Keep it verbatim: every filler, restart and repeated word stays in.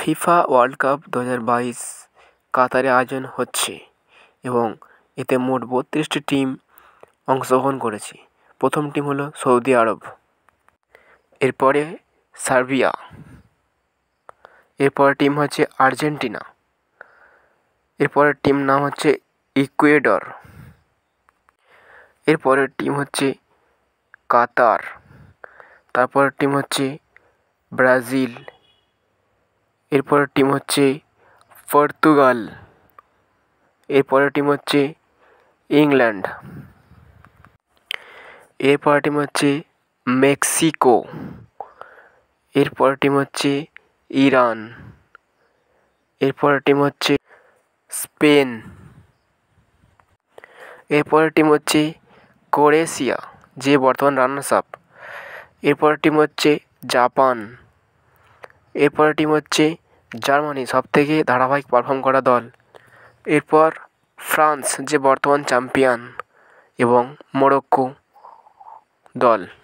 FIFA world cup দু হাজার বাইশ কাতারে আয়োজন হচ্ছে এবং এতে মোট বত্রিশটি টিম অংশগ্রহণ করেছে। প্রথম টিম হলো সৌদি আরব, এরপরে সার্বিয়া, এরপরের টিম হচ্ছে আর্জেন্টিনা, এরপরের টিম নাম হচ্ছে ইকুয়েডর, এরপরের টিম হচ্ছে কাতার, তারপরের টিম হচ্ছে ব্রাজিল, এরপরের টিম হচ্ছে পর্তুগাল, এরপরের টিম হচ্ছে ইংল্যান্ড, এরপরের টিম হচ্ছে মেক্সিকো, এরপরের টিম হচ্ছে ইরান, এরপরের টিম হচ্ছে স্পেন, এরপরের টিম হচ্ছে ক্রোয়েশিয়া যে বর্তমান রানার্স আপ, এরপরের টিম হচ্ছে জাপান, এরপরের টিম হচ্ছে জার্মানি সবথেকে ধারাবাহিক পারফর্ম করা দল, এরপর ফ্রান্স যে বর্তমান চ্যাম্পিয়ন এবং মরক্কো দল।